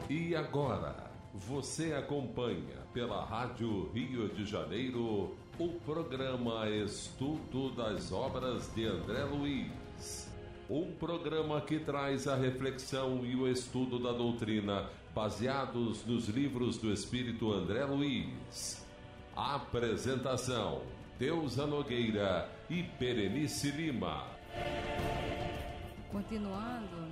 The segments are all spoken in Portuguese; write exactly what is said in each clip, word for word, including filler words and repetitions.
E agora, você acompanha pela Rádio Rio de Janeiro o programa Estudo das Obras de André Luiz. Um programa que traz a reflexão e o estudo da doutrina baseados nos livros do Espírito André Luiz. Apresentação: Deusa Nogueira e Berenice Lima. Continuando,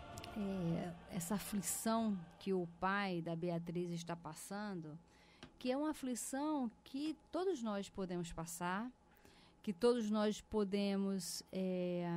é, essa aflição que o pai da Beatriz está passando, que é uma aflição que todos nós podemos passar, que todos nós podemos é,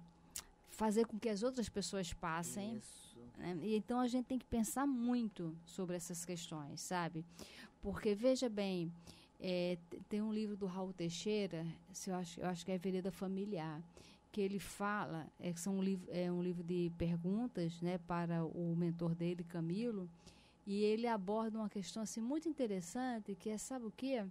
fazer com que as outras pessoas passem. Isso. Né? E então a gente tem que pensar muito sobre essas questões, sabe? Porque, veja bem, é, tem um livro do Raul Teixeira, eu acho, eu acho que é Vereda Familiar, que ele fala, é, são um livro, é um livro de perguntas, né, para o mentor dele, Camilo, e ele aborda uma questão assim, muito interessante, que é, sabe o quê?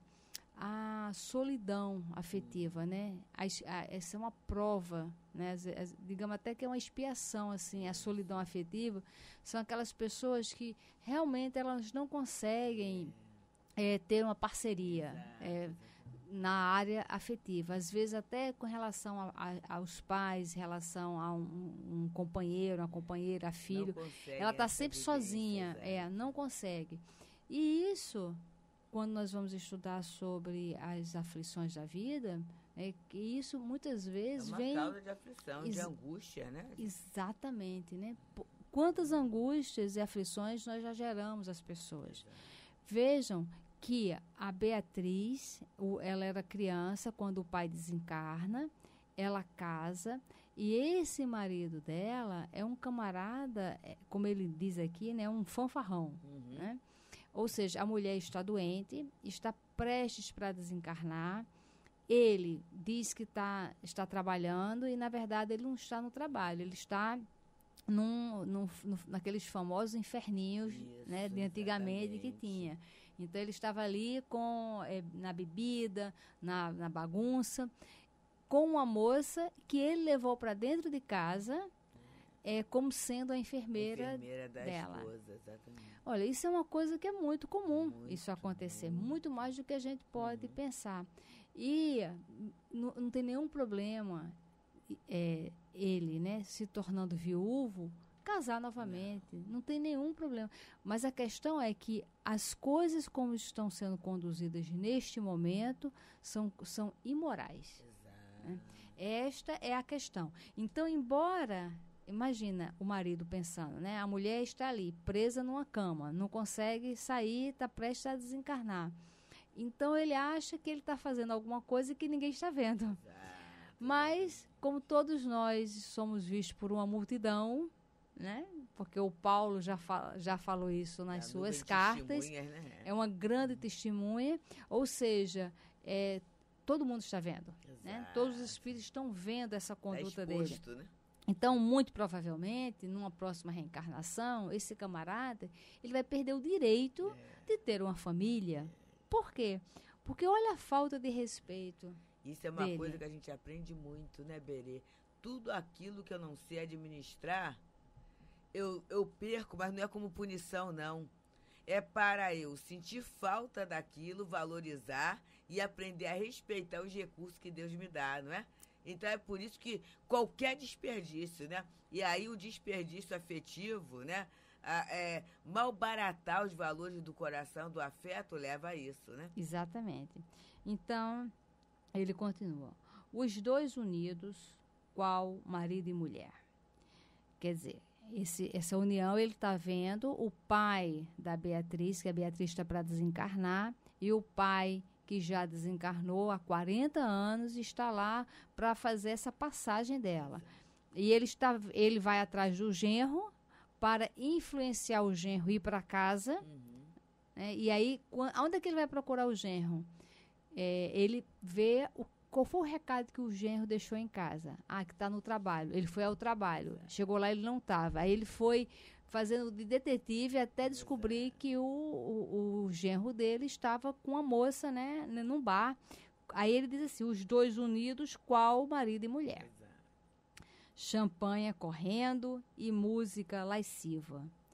A solidão afetiva, né? A, a, essa é uma prova, né? As, as, digamos até que é uma expiação, assim, a solidão afetiva. São aquelas pessoas que realmente elas não conseguem é, ter uma parceria é, na área afetiva. Às vezes até com relação a, a, aos pais, em relação a um, um companheiro, uma companheira, a filho. Ela está sempre sozinha, é, não consegue. E isso, quando nós vamos estudar sobre as aflições da vida, é que isso muitas vezes é uma vem... causa de aflição, de angústia, né? Exatamente, né? Quantas angústias e aflições nós já geramos às pessoas. Exato. Vejam que a Beatriz, ela era criança quando o pai desencarna, ela casa, e esse marido dela é um camarada, como ele diz aqui, né, um fanfarrão, uhum. né? Ou seja, a mulher está doente, está prestes para desencarnar, ele diz que tá, está trabalhando e, na verdade, ele não está no trabalho, ele está num, num, num, naqueles famosos inferninhos, isso, né, de antigamente, que tinha. Então, ele estava ali com, é, na bebida, na, na bagunça, com uma moça que ele levou para dentro de casa, é, como sendo a enfermeira, a enfermeira da dela. Esposa, exatamente. Olha, isso é uma coisa que é muito comum, muito, isso acontecer, muito. muito mais do que a gente pode uhum. pensar. E não, não tem nenhum problema é, ele, né, se tornando viúvo, casar novamente, não. não tem nenhum problema. Mas a questão é que as coisas como estão sendo conduzidas neste momento são, são imorais. Exato. Né? Esta é a questão. Então, embora... Imagina o marido pensando, né? A mulher está ali, presa numa cama, não consegue sair, está prestes a desencarnar. Então, ele acha que ele está fazendo alguma coisa que ninguém está vendo. Exato. Mas, como todos nós somos vistos por uma multidão, né? Porque o Paulo já, fala, já falou isso nas é, suas cartas, né? É uma grande testemunha, ou seja, é, todo mundo está vendo. Né? Todos os espíritos estão vendo essa conduta tá exposto, dele. Né? Então, muito provavelmente, numa próxima reencarnação, esse camarada, ele vai perder o direito é. de ter uma família. É. Por quê? Porque olha a falta de respeito. Isso é uma dele. coisa que a gente aprende muito, né, Berê? Tudo aquilo que eu não sei administrar, eu, eu perco, mas não é como punição, não. É para eu sentir falta daquilo, valorizar e aprender a respeitar os recursos que Deus me dá, não é? Então, é por isso que qualquer desperdício, né? E aí o desperdício afetivo, né? A, é, malbaratar os valores do coração, do afeto, leva a isso, né? Exatamente. Então, ele continua. Os dois unidos, qual marido e mulher. Quer dizer, esse, essa união, ele está vendo o pai da Beatriz, que a Beatriz está para desencarnar, e o pai... que já desencarnou há quarenta anos e está lá para fazer essa passagem dela. E ele, está, ele vai atrás do genro para influenciar o genro ir para casa. Uhum. Né? E aí, onde é que ele vai procurar o genro? É, ele vê o, qual foi o recado que o genro deixou em casa. Ah, que está no trabalho. Ele foi ao trabalho. Chegou lá, ele não estava. Aí ele foi fazendo de detetive até descobrir que o, o, o genro dele estava com a moça, né, num bar. Aí ele diz assim, os dois unidos, qual marido e mulher. Champanhe correndo e música lasciva.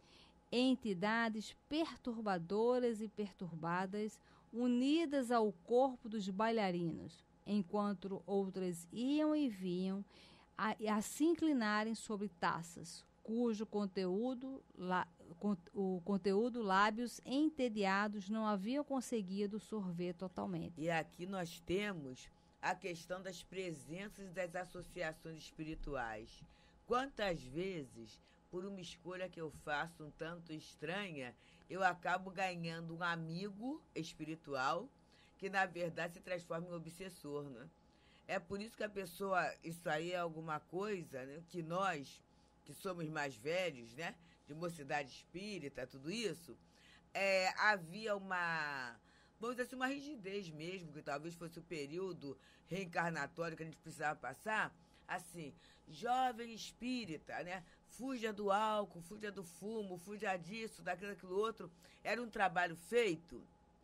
entidades perturbadoras e perturbadas, unidas ao corpo dos bailarinos, enquanto outras iam e vinham a, a se inclinarem sobre taças, cujo conteúdo, la, con, o conteúdo lábios entediados não haviam conseguido sorver totalmente. E aqui nós temos a questão das presenças das associações espirituais. Quantas vezes, por uma escolha que eu faço um tanto estranha, eu acabo ganhando um amigo espiritual que, na verdade, se transforma em obsessor, né? É por isso que a pessoa, isso aí é alguma coisa, né, que nós, que somos mais velhos, né, de mocidade espírita, tudo isso, é, havia uma, vamos dizer assim, uma rigidez mesmo, que talvez fosse o período reencarnatório que a gente precisava passar, assim, jovem espírita, né, fuja do álcool, fuja do fumo, fuja disso, daquilo, daquilo outro. Era um trabalho feito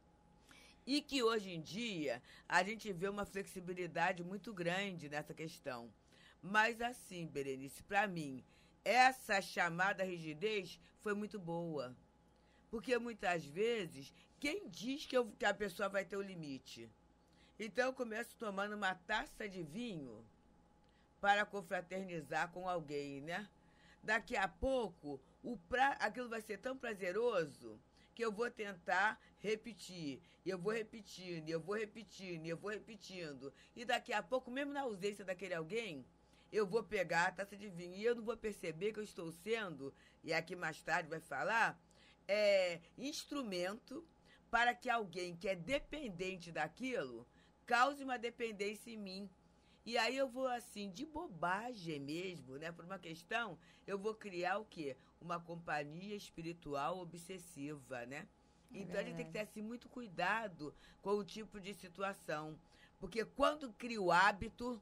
e que hoje em dia a gente vê uma flexibilidade muito grande nessa questão. Mas assim, Berenice, para mim, essa chamada rigidez foi muito boa. Porque muitas vezes, quem diz que, eu, que a pessoa vai ter o limite? Então eu começo tomando uma taça de vinho para confraternizar com alguém, né? Daqui a pouco, o pra... aquilo vai ser tão prazeroso que eu vou tentar repetir. E eu vou repetindo, e eu vou repetindo, e eu vou repetindo. E daqui a pouco, mesmo na ausência daquele alguém, eu vou pegar a taça de vinho. E eu não vou perceber que eu estou sendo, e aqui mais tarde vai falar, é, instrumento para que alguém que é dependente daquilo cause uma dependência em mim. E aí eu vou, assim, de bobagem mesmo, né? Por uma questão, eu vou criar o quê? Uma companhia espiritual obsessiva, né? É então, verdade. A gente tem que ter, assim, muito cuidado com o tipo de situação. Porque quando crio o hábito,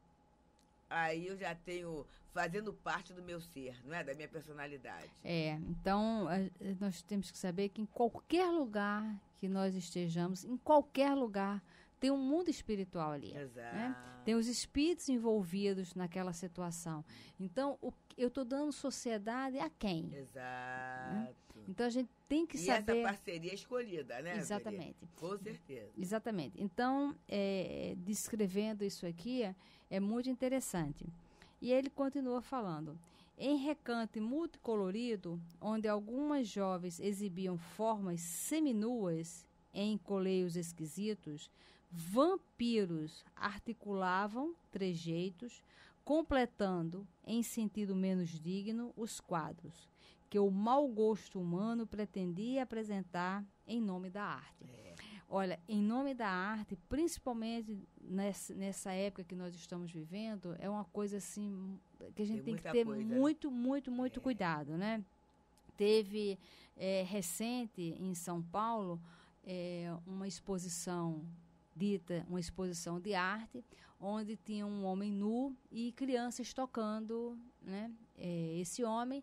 aí eu já tenho fazendo parte do meu ser, não é? Da minha personalidade. É, então, nós temos que saber que em qualquer lugar que nós estejamos, em qualquer lugar, tem um mundo espiritual ali. Exato. Né? Tem os espíritos envolvidos naquela situação. Então, o, eu estou dando sociedade a quem? Exato. Né? Então, a gente tem que e saber... E essa parceria escolhida, né? Exatamente. Maria? Com certeza. Exatamente. Então, é, descrevendo isso aqui, é, é muito interessante. E ele continua falando. Em recanto multicolorido, onde algumas jovens exibiam formas seminuas em coleios esquisitos, vampiros articulavam trejeitos, completando, em sentido menos digno, os quadros que o mau gosto humano pretendia apresentar em nome da arte. É. Olha, em nome da arte, principalmente nessa, nessa época que nós estamos vivendo, é uma coisa assim que a gente tem, tem que ter coisa, muito, muito, muito é. cuidado, né? Teve é, recente em São Paulo é, uma exposição dita, uma exposição de arte, onde tinha um homem nu e crianças tocando, né, é, esse homem,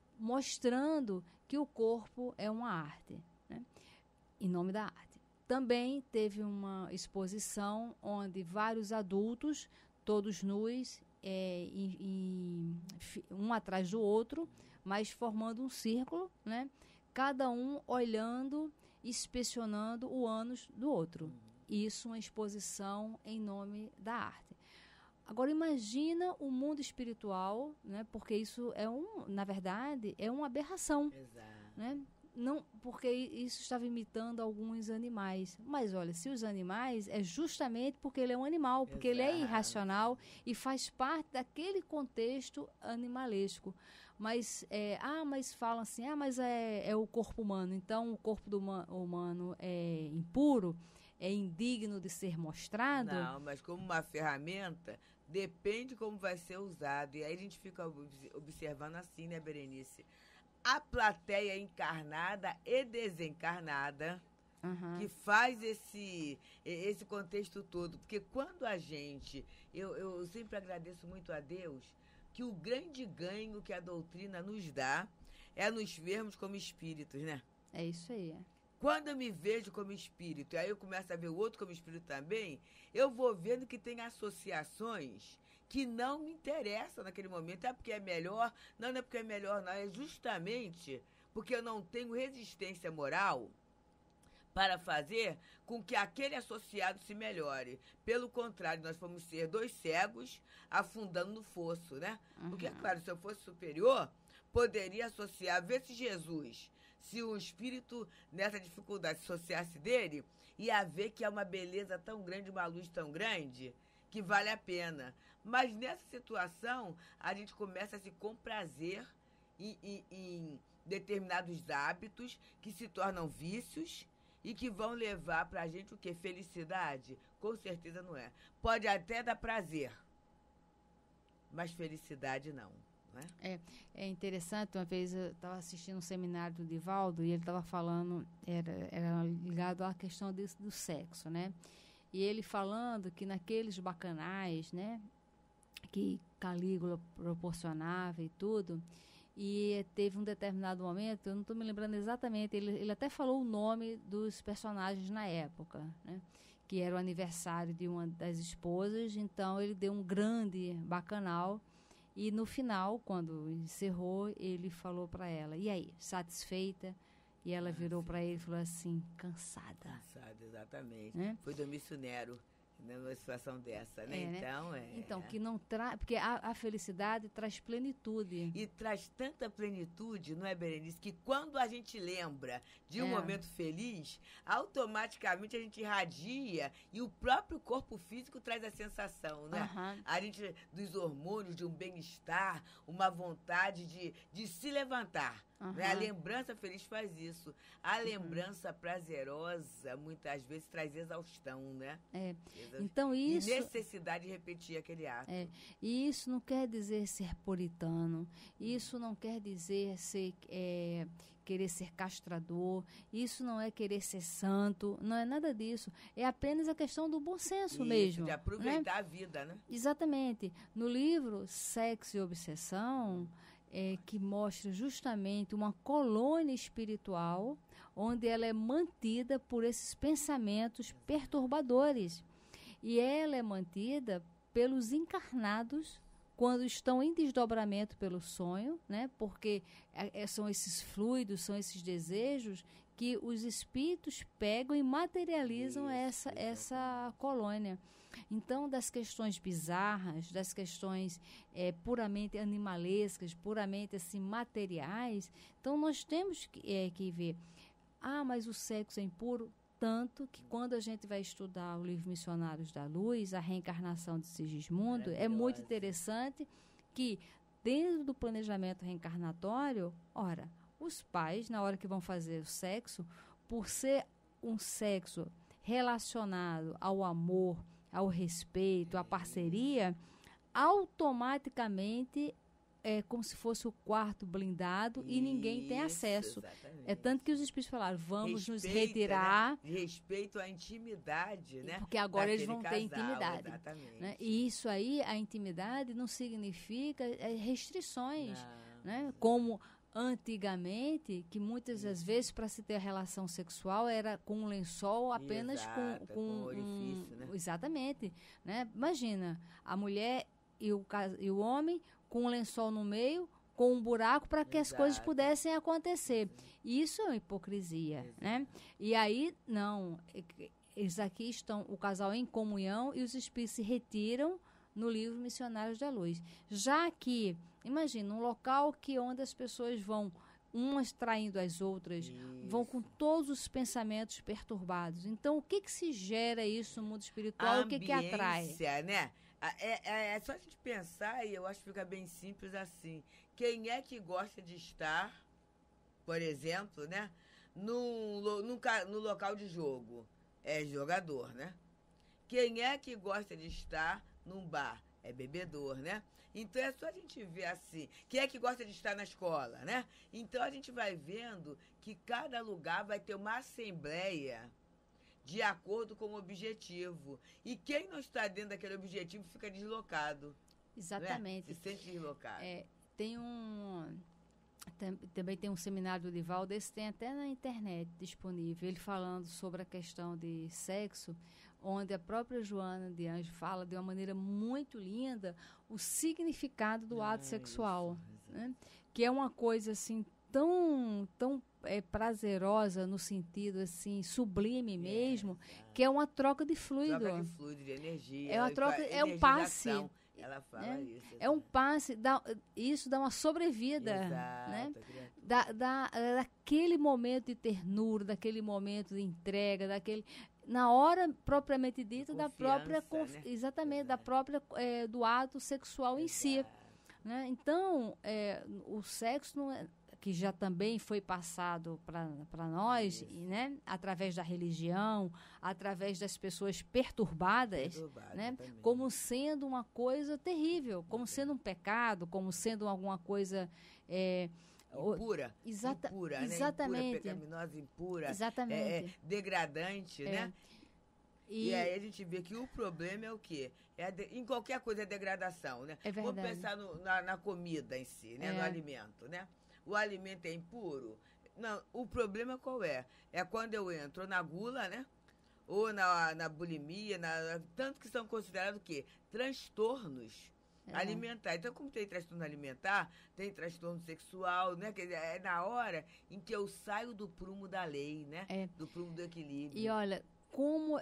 mostrando que o corpo é uma arte, né, em nome da arte. Também teve uma exposição onde vários adultos, todos nus, é, em, em, um atrás do outro, mas formando um círculo, né, cada um olhando, inspecionando o ânus do outro. Isso, uma exposição em nome da arte. Agora, imagina o mundo espiritual, né? Porque isso é um, na verdade, é uma aberração. Exato. Né? Não, porque isso estava imitando alguns animais. Mas, olha, se os animais, é justamente porque ele é um animal, porque Exato. Ele é irracional e faz parte daquele contexto animalesco. Mas, é, ah, mas falam assim, ah, mas é, é o corpo humano, então o corpo do huma- humano é impuro, é indigno de ser mostrado? Não, mas como uma ferramenta, depende como vai ser usado. E aí a gente fica observando assim, né, Berenice? A plateia encarnada e desencarnada, uhum. que faz esse, esse contexto todo. Porque quando a gente... Eu, eu sempre agradeço muito a Deus que o grande ganho que a doutrina nos dá é nos vermos como espíritos, né? É isso aí, é. Quando eu me vejo como espírito, e aí eu começo a ver o outro como espírito também, eu vou vendo que tem associações que não me interessam naquele momento. É porque é melhor? Não, não é porque é melhor, não. É justamente porque eu não tenho resistência moral para fazer com que aquele associado se melhore. Pelo contrário, nós vamos ser dois cegos afundando no fosso, né? Uhum. Porque, claro, se eu fosse superior, poderia associar, ver se Jesus, se o espírito nessa dificuldade se associasse dele, ia ver que é uma beleza tão grande, uma luz tão grande, que vale a pena. Mas nessa situação, a gente começa a se comprazer em, em, em determinados hábitos que se tornam vícios e que vão levar pra gente o quê? Felicidade? Com certeza não é. Pode até dar prazer, mas felicidade não. Né? É, é interessante, uma vez eu estava assistindo um seminário do Divaldo e ele estava falando, era, era ligado à questão desse, do sexo, né? E ele falando que naqueles bacanais, né, que Calígula proporcionava e tudo, e teve um determinado momento, eu não estou me lembrando exatamente, ele, ele até falou o nome dos personagens na época, né? Que era o aniversário de uma das esposas, então ele deu um grande bacanal. E no final, quando encerrou, ele falou para ela, e aí, satisfeita? E ela ah, virou para ele e falou assim, cansada. Cansada, exatamente. Né? Foi do missionário numa situação dessa, né? É, né? Então, é. Então, que não traz... Porque a, a felicidade traz plenitude. E traz tanta plenitude, não é, Berenice? Que quando a gente lembra de um é. momento feliz, automaticamente a gente irradia e o próprio corpo físico traz a sensação, né? Uhum. A gente, dos hormônios, de um bem-estar, uma vontade de, de se levantar. Uhum. Né? A lembrança feliz faz isso. A lembrança uhum. prazerosa, muitas vezes, traz exaustão, né? É. Então, isso... E necessidade de repetir aquele ato. É. E isso não quer dizer ser puritano. Isso não quer dizer ser, é, querer ser castrador. Isso não é querer ser santo. Não é nada disso. É apenas a questão do bom senso isso, mesmo. De aproveitar, né? A vida, né? Exatamente. No livro Sexo e Obsessão... É, que mostra justamente uma colônia espiritual onde ela é mantida por esses pensamentos perturbadores. E ela é mantida pelos encarnados quando estão em desdobramento pelo sonho, né? Porque é, são esses fluidos, são esses desejos que os espíritos pegam e materializam Isso, essa, essa colônia. Então, das questões bizarras, das questões é, puramente animalescas, puramente assim, materiais, então nós temos que, é, que ver, ah, mas o sexo é impuro, tanto que quando a gente vai estudar o livro Missionários da Luz, a reencarnação de Sigismundo, é muito interessante que, dentro do planejamento reencarnatório, ora, os pais, na hora que vão fazer o sexo, por ser um sexo relacionado ao amor, ao respeito, à parceria, automaticamente é como se fosse o quarto blindado e ninguém tem acesso. Exatamente. É tanto que os espíritos falaram, vamos Respeita, nos retirar. Né? Respeito à intimidade, né? Porque agora Daquele eles vão casal, ter intimidade. Exatamente. Né? E isso aí, a intimidade, não significa é, restrições. Não. Né? Como antigamente, que muitas das vezes para se ter relação sexual era com um lençol apenas Exato, com, com, com um orifício, um, né? Exatamente. Né? Imagina, a mulher e o, e o homem com um lençol no meio, com um buraco para que Exato. As coisas pudessem acontecer. Isso é uma hipocrisia. Exato. Né? E aí, não, eles aqui estão, o casal em comunhão e os espíritos se retiram no livro Missionários da Luz. Já que, imagina, um local que onde as pessoas vão, umas traindo as outras, isso. Vão com todos os pensamentos perturbados. Então, o que que se gera isso no mundo espiritual? O que que atrai? Né? É, é, é só a gente pensar, e eu acho que fica bem simples assim. Quem é que gosta de estar, por exemplo, né, no, no, no local de jogo? É jogador, né? Quem é que gosta de estar num bar? É bebedor, né? Então é só a gente ver assim. Quem é que gosta de estar na escola, né? Então a gente vai vendo que cada lugar vai ter uma assembleia de acordo com o objetivo. E quem não está dentro daquele objetivo fica deslocado. Exatamente. Né? Se sente deslocado. É, tem um... Também tem um seminário do Divaldo, esse tem até na internet disponível, ele falando sobre a questão de sexo, onde a própria Joana de Anjos fala de uma maneira muito linda o significado do ah, ato sexual, isso, né? Que é uma coisa assim tão, tão é, prazerosa no sentido assim sublime mesmo, é, que é uma troca de fluido. Troca de fluido, de energia. É uma troca, é um passe. Ela fala né? isso. É um passe, dá, isso dá uma sobrevida. Exato, né? Da, da, daquele momento de ternura, daquele momento de entrega, daquele na hora propriamente dita da própria conf, né? exatamente Exato. da própria é, do ato sexual Exato. em si, né? Então é, o sexo não é, que já também foi passado para nós, e, né, através da religião, através das pessoas perturbadas, Perturbado né, como sendo uma coisa terrível, como também. sendo um pecado, como sendo alguma coisa é, impura, exata, impura, exatamente, né? Impura, pecaminosa, impura, exatamente. É, é, degradante, é. né? E, e aí a gente vê que o problema é o quê? É de, em qualquer coisa é degradação, né? É verdade. Vamos pensar no, na, na comida em si, né? É. No alimento, né? O alimento é impuro? Não, o problema qual é? É quando eu entro na gula, né? Ou na, na bulimia, na, tanto que são considerados o quê? Transtornos é. alimentares. Então, como tem transtorno alimentar, tem transtorno sexual, né? Quer dizer, é na hora em que eu saio do prumo da lei, né? É. Do prumo do equilíbrio. E olha, como,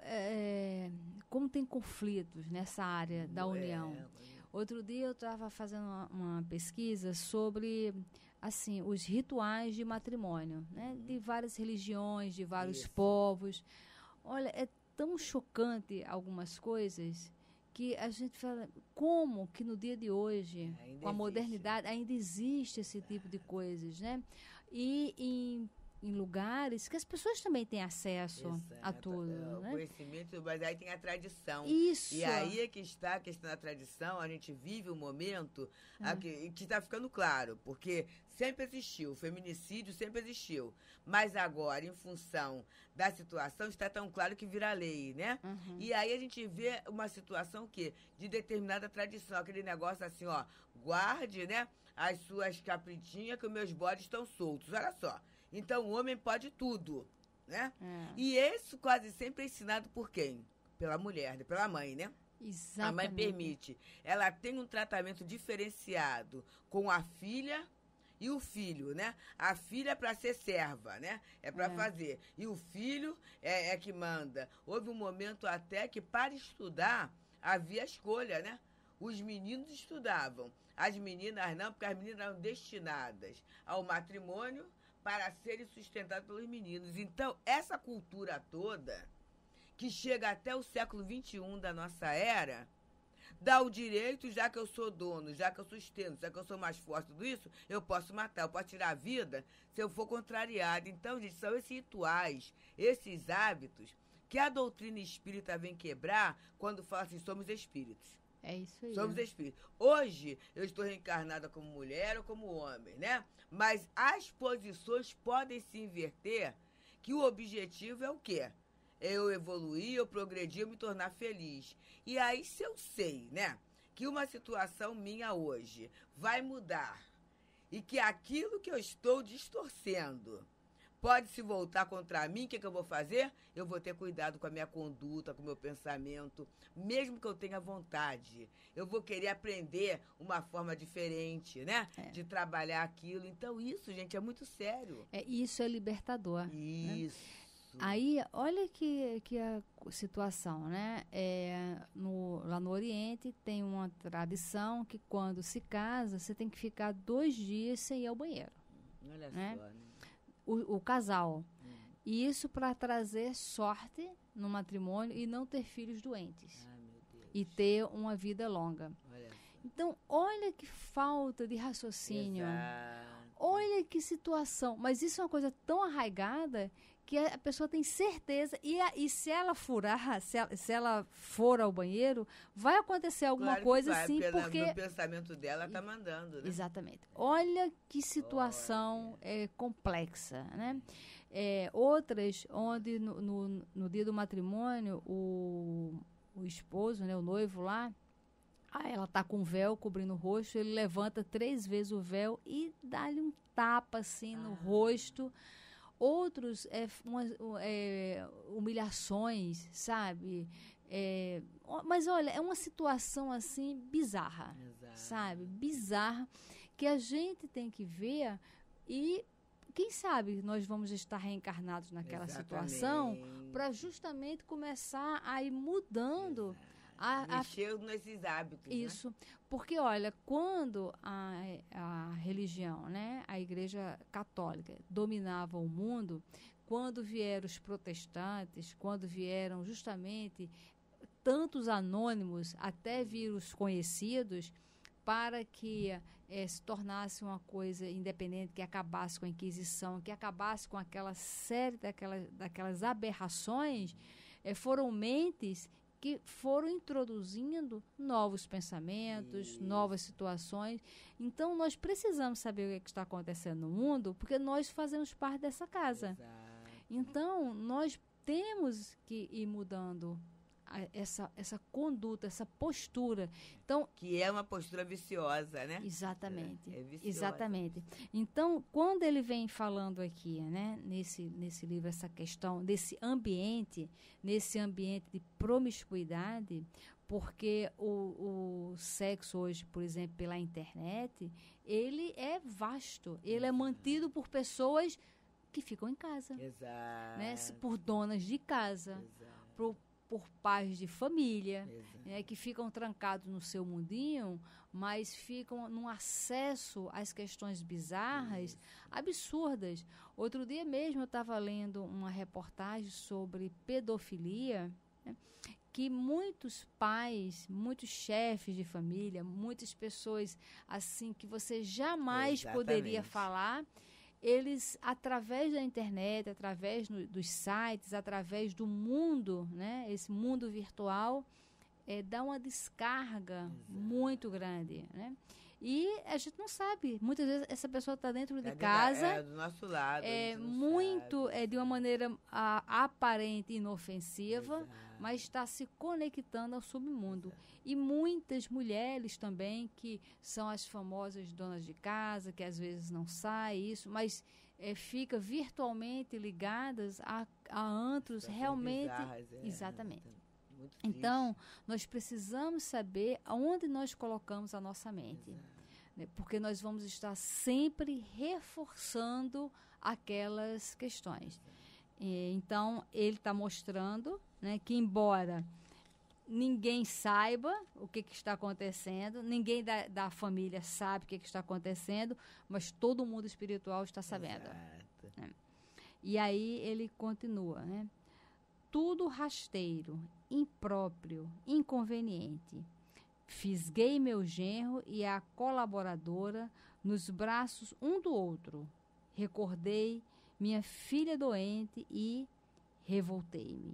é, como tem conflitos nessa área da união. É. Outro dia eu estava fazendo uma, uma pesquisa sobre... assim, os rituais de matrimônio, né? De várias religiões, de vários Isso. povos. Olha, é tão chocante algumas coisas que a gente fala, como que no dia de hoje, ainda com a modernidade, existe. ainda existe esse tipo de coisas, né? E em, em lugares que as pessoas também têm acesso Exato. a tudo. É, o né? conhecimento, mas aí tem a tradição. Isso. E aí é que está a questão da tradição, a gente vive um momento é. que está ficando claro, porque sempre existiu, o feminicídio sempre existiu, mas agora, em função da situação, está tão claro que vira lei, né? Uhum. E aí a gente vê uma situação que de determinada tradição, aquele negócio assim, ó, guarde, né, as suas capritinhas que os meus bodes estão soltos, olha só. Então, o homem pode tudo, né? É. E isso quase sempre é ensinado por quem? Pela mulher, pela mãe, né? Exatamente. A mãe permite. Ela tem um tratamento diferenciado com a filha e o filho, né? A filha é para ser serva, né? É para é. fazer. E o filho é, é que manda. Houve um momento até que, para estudar, havia escolha, né? Os meninos estudavam. As meninas não, porque as meninas eram destinadas ao matrimônio para serem sustentados pelos meninos. Então, essa cultura toda, que chega até o século vinte e um da nossa era, dá o direito, já que eu sou dono, já que eu sustento, já que eu sou mais forte, tudo isso, eu posso matar, eu posso tirar a vida se eu for contrariado. Então, gente, são esses rituais, esses hábitos, que a doutrina espírita vem quebrar quando fala assim, somos espíritos. É isso aí. Somos espíritos. Hoje, eu estou reencarnada como mulher ou como homem, né? Mas as posições podem se inverter, que o objetivo é o quê? Eu evoluir, eu progredir, eu me tornar feliz. E aí, se eu sei, né, que uma situação minha hoje vai mudar e que aquilo que eu estou distorcendo pode se voltar contra mim, o que, que eu vou fazer? Eu vou ter cuidado com a minha conduta, com o meu pensamento, mesmo que eu tenha vontade. Eu vou querer aprender uma forma diferente, né? É. De trabalhar aquilo. Então, isso, gente, é muito sério. É, isso é libertador. Isso. Né? Aí, olha que, que a situação, né? É, no, lá no Oriente tem uma tradição que quando se casa, você tem que ficar dois dias sem ir ao banheiro. Olha né? só, né? O, o casal. Hum. E isso para trazer sorte no matrimônio e não ter filhos doentes. Ai, meu Deus. E ter uma vida longa. Olha. Então, olha que falta de raciocínio. Exato. Olha que situação. Mas isso é uma coisa tão arraigada que a pessoa tem certeza. E, a, e se ela furar, se ela, se ela for ao banheiro, vai acontecer alguma claro coisa vai, assim. Porque, porque no pensamento dela está mandando, né? Exatamente. Olha que situação é, complexa, né? É, outras, onde no, no, no dia do matrimônio, o, o esposo, né, o noivo lá, ah, ela tá com o véu cobrindo o rosto, ele levanta três vezes o véu e dá-lhe um tapa assim no ah. rosto. Outros, é, uma, é, humilhações, sabe? É, mas olha, é uma situação assim bizarra, Exato. sabe? Bizarra, que a gente tem que ver e quem sabe nós vamos estar reencarnados naquela Exatamente. situação para justamente começar a ir mudando a, a, mexer nesses hábitos. isso, né? Porque olha, quando a, a religião, né, a Igreja Católica dominava o mundo, quando vieram os protestantes, quando vieram justamente tantos anônimos, até vir os conhecidos, para que eh, se tornasse uma coisa independente, que acabasse com a Inquisição, que acabasse com aquela série daquelas, daquelas aberrações, eh, foram mentes que foram introduzindo novos pensamentos, Isso. novas situações. Então, nós precisamos saber o que, é que está acontecendo no mundo, porque nós fazemos parte dessa casa. Exato. Então, nós temos que ir mudando a, essa, essa conduta, essa postura. Então, Que é uma postura viciosa, né? exatamente. É, é viciosa. Exatamente. Então, quando ele vem falando aqui, né, nesse, nesse livro, essa questão desse ambiente, nesse ambiente de promiscuidade, porque o, o sexo hoje, por exemplo, pela internet, ele é vasto. Ele é mantido por pessoas que ficam em casa, Exato. né, por donas de casa, Exato. por, por pais de família, Exato. né, que ficam trancados no seu mundinho, mas ficam num acesso às questões bizarras, Isso. absurdas. Outro dia mesmo eu estava lendo uma reportagem sobre pedofilia, né, que muitos pais, muitos chefes de família, muitas pessoas assim que você jamais Exatamente. poderia falar, eles, através da internet, através no, dos sites, através do mundo, né, esse mundo virtual, é, dá uma descarga Exato. muito grande, né? E a gente não sabe. Muitas vezes essa pessoa está dentro de Cadê casa, da- É, do nosso lado. a é, gente não muito, sabe. é, de uma maneira a, aparente e inofensiva, Exato. mas está se conectando ao submundo. E muitas mulheres também, que são as famosas donas de casa, que às vezes não saem, isso, mas é, fica virtualmente ligadas a, a antros Situações realmente. bizarras, é, Exatamente. muito triste. Então, nós precisamos saber aonde nós colocamos a nossa mente. Né? Porque nós vamos estar sempre reforçando aquelas questões. E, então, ele está mostrando, né, que embora ninguém saiba o que, que está acontecendo, ninguém da, da família sabe o que, que está acontecendo, mas todo mundo espiritual está sabendo. Exato. E aí ele continua, né? Tudo rasteiro, impróprio, inconveniente. Fisguei meu genro e a colaboradora nos braços um do outro. Recordei minha filha doente e revoltei-me.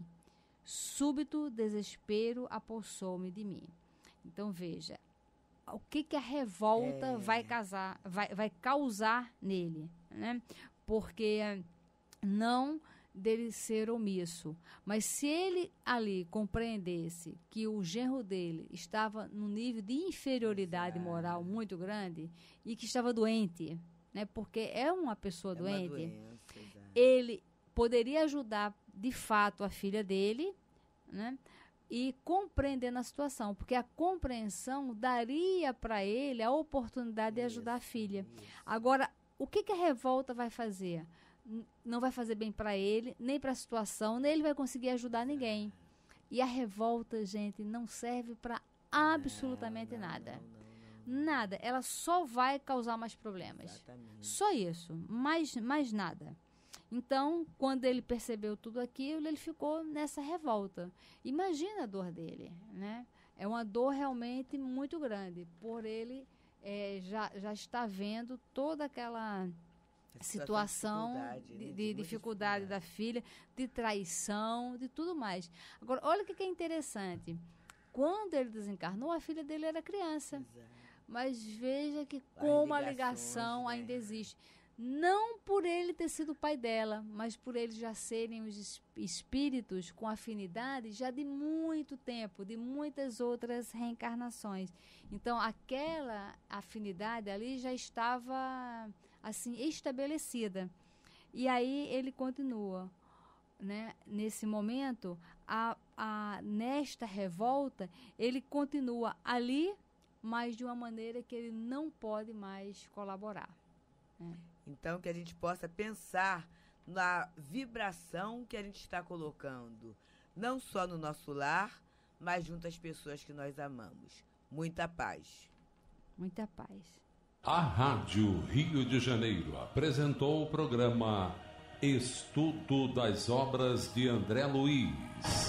Súbito desespero apossou-me de mim. Então, veja, o que, que a revolta É. vai, casar, vai, vai causar nele, né? Porque não dele ser omisso, mas se ele ali compreendesse que o genro dele estava num nível de inferioridade Exato. moral muito grande e que estava doente, né? Porque é uma pessoa É uma doente, doença, exato. ele poderia ajudar de fato a filha dele, né? E compreendendo a situação, porque a compreensão daria para ele a oportunidade de ajudar a Isso, filha. isso. Agora, o que, que a revolta vai fazer? N- Não vai fazer bem para ele, nem para a situação, nem ele vai conseguir ajudar ninguém. E a revolta, gente, não serve para absolutamente Não, não, nada. não, não, não. Nada. Ela só vai causar mais problemas. Exatamente. Só isso, mais, mais nada. Então, quando ele percebeu tudo aquilo, ele ficou nessa revolta. Imagina a dor dele, né? É uma dor realmente muito grande, por ele eh, já, já está vendo toda aquela A situação dificuldade, de, né? de muita dificuldade da filha, de traição, de tudo mais. Agora, olha o que que é interessante. Quando ele desencarnou, a filha dele era criança. Exato. Mas veja que As como a ligações, ligação né? ainda existe. Não por ele ter sido o pai dela, mas por eles já serem os es- espíritos com afinidade já de muito tempo, de muitas outras reencarnações. Então, aquela afinidade ali já estava assim estabelecida. E aí ele continua, né? Nesse momento, a, a, nesta revolta, ele continua ali, mas de uma maneira que ele não pode mais colaborar. Então, que a gente possa pensar na vibração que a gente está colocando, não só no nosso lar, mas junto às pessoas que nós amamos. Muita paz. Muita paz. A Rádio Rio de Janeiro apresentou o programa Estudo das Obras de André Luiz.